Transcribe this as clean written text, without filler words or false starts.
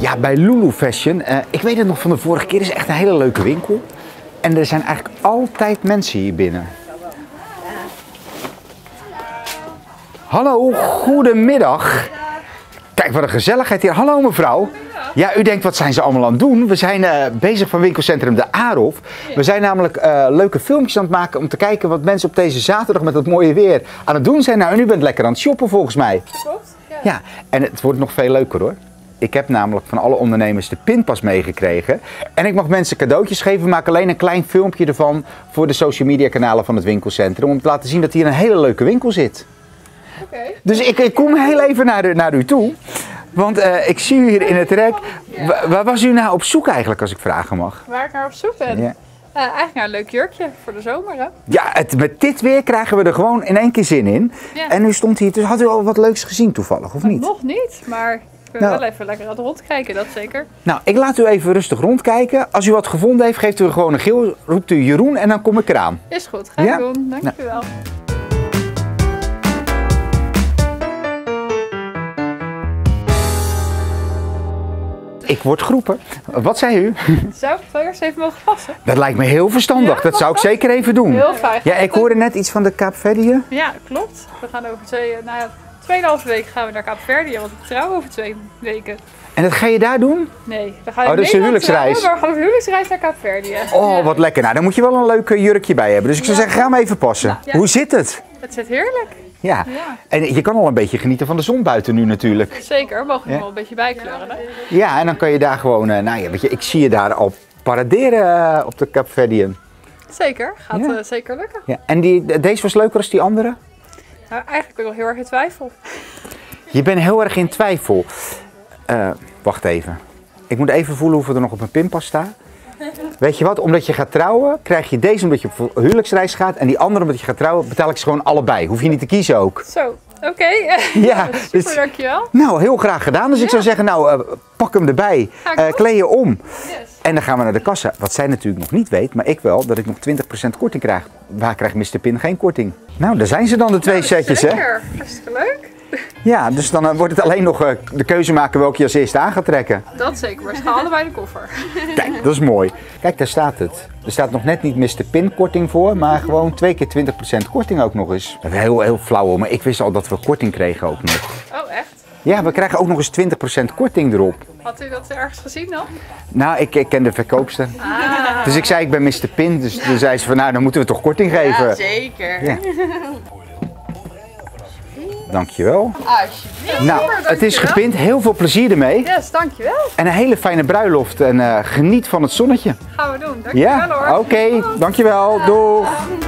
Ja, bij Lulu Fashion. Ik weet het nog van de vorige keer. Het is echt een hele leuke winkel. En er zijn eigenlijk altijd mensen hier binnen. Hallo, goedemiddag. Kijk, wat een gezelligheid hier. Hallo mevrouw. Ja, u denkt, wat zijn ze allemaal aan het doen? We zijn bezig van winkelcentrum De Aarhof. We zijn namelijk leuke filmpjes aan het maken om te kijken wat mensen op deze zaterdag met het mooie weer aan het doen zijn. Nou, en u bent lekker aan het shoppen volgens mij. Klopt. Ja, en het wordt nog veel leuker hoor. Ik heb namelijk van alle ondernemers de pinpas meegekregen. En ik mag mensen cadeautjes geven. We maken alleen een klein filmpje ervan voor de social media kanalen van het winkelcentrum. Om te laten zien dat hier een hele leuke winkel zit. Okay. Dus ik kom heel even naar u toe. Want ik zie u hier in het rek. Waar was u nou op zoek eigenlijk, als ik vragen mag? Waar ik naar op zoek ben? Ja. Eigenlijk naar een leuk jurkje voor de zomer, hè? Ja, met dit weer krijgen we er gewoon in één keer zin in. Ja. En u stond hier, dus had u al wat leuks gezien toevallig, of niet? Nog niet, maar ik ben wel even lekker aan het rondkijken, dat zeker. Nou, ik laat u even rustig rondkijken. Als u wat gevonden heeft, geeft u gewoon een geel, roept u Jeroen en dan kom ik eraan. Is goed, ga ik doen. Dankjewel. Ik word geroepen. Wat zei u? Zou ik het eerst even mogen passen? Dat lijkt me heel verstandig. Ja, dat zou ik zeker even doen. Heel fijn. Ja, ik hoorde net iets van de Kaapverdië. Ja, klopt. We gaan over 2,5 weken gaan we naar Kaapverdië, want ik trouw over 2 weken. En dat ga je daar doen? Nee, we gaan dat is een huwelijksreis. Maar we gaan op huwelijksreis naar Kaapverdië. Oh, wat lekker. Nou, dan moet je wel een leuk jurkje bij hebben. Dus ik zou zeggen, ga hem even passen. Ja. Hoe zit het? Het zit heerlijk. Ja. En je kan al een beetje genieten van de zon buiten nu natuurlijk. Zeker, we mogen er wel een beetje bijkleuren. Hè? Ja, en dan kan je daar gewoon, nou ja, weet je, ik zie je daar al paraderen op de Kaapverdië. Zeker, gaat zeker lukken. Ja. En deze was leuker dan die andere? Nou, eigenlijk ben ik wel heel erg in twijfel. Je bent heel erg in twijfel. Wacht even. Ik moet even voelen hoeveel er nog op mijn pinpas staat. Weet je wat, omdat je gaat trouwen, krijg je deze omdat je op huwelijksreis gaat. En die andere omdat je gaat trouwen, betaal ik ze gewoon allebei. Hoef je niet te kiezen ook. Zo, oké. Ja, super, dankjewel. Nou, heel graag gedaan. Dus ik zou zeggen, nou, pak hem erbij. Kleed je om. Yes. En dan gaan we naar de kassa. Wat zij natuurlijk nog niet weet, maar ik wel, dat ik nog 20% korting krijg. Waar krijgt Mr. Pin geen korting? Nou, daar zijn ze dan de twee setjes, hè? Zeker, hartstikke leuk. Ja, dus dan wordt het alleen nog de keuze maken welke je als eerste aan gaat trekken. Dat zeker, maar ze gaan allebei de koffer. Kijk, dat is mooi. Kijk, daar staat het. Er staat nog net niet Mr. Pin korting voor, maar gewoon 2 keer 20% korting ook nog eens. Heel flauw hoor, maar ik wist al dat we korting kregen ook nog. Oh, echt? Ja, we krijgen ook nog eens 20% korting erop. Had u dat ergens gezien dan? Nou, ik ken de verkoopster. Dus ik zei, ik ben Mr. Pin. Dus toen zei ze van, nou, dan moeten we toch korting geven. Ja, zeker. Ja. Dankjewel. Alsjeblieft. Nou, het is gepint. Heel veel plezier ermee. Yes, dankjewel. En een hele fijne bruiloft. En geniet van het zonnetje. Gaan we doen. Dankjewel Ja? hoor. Oké, dankjewel. Doeg.